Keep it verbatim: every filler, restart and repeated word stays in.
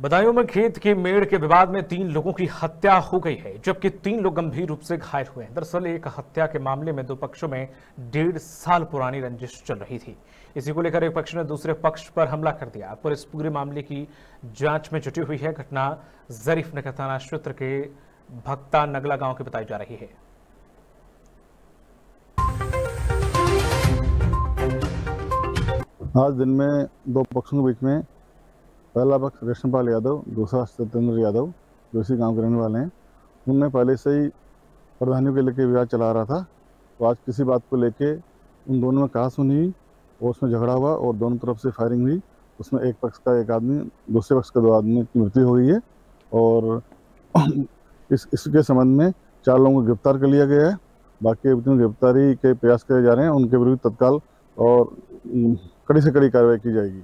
बदायूं में खेत के मेड़ के विवाद में तीन लोगों की हत्या हो गई है, जबकि तीन लोग गंभीर रूप से घायल हुए हैं। दरअसल एक हत्या के मामले में दो पक्षों में डेढ़ साल पुरानी रंजिश चल रही थी। इसी को लेकर एक पक्ष ने दूसरे पक्ष पर हमला कर दिया। पुलिस पूरे मामले की जांच में जुटी हुई है। घटना जरीफ नगर थाना क्षेत्र के भक्ता नगला गांव की बताई जा रही है। आज दिन में दो पक्षों के बीच में पहला पक्ष कृष्णपाल यादव, दूसरा सत्येंद्र यादव जो इसी गांव के रहने वाले हैं। उनने पहले से ही प्रधानियों के लेके विवाद चला रहा था। तो आज किसी बात को लेके उन दोनों में कहासुनी हुई और उसमें झगड़ा हुआ और दोनों तरफ से फायरिंग हुई। उसमें एक पक्ष का एक आदमी, दूसरे पक्ष के दो आदमी की मृत्यु हो गई है और इस इसके संबंध में चार लोगों को गिरफ्तार कर लिया गया है। बाकी गिरफ्तारी के प्रयास करे जा रहे हैं। उनके विरुद्ध तत्काल और कड़ी से कड़ी कार्रवाई की जाएगी।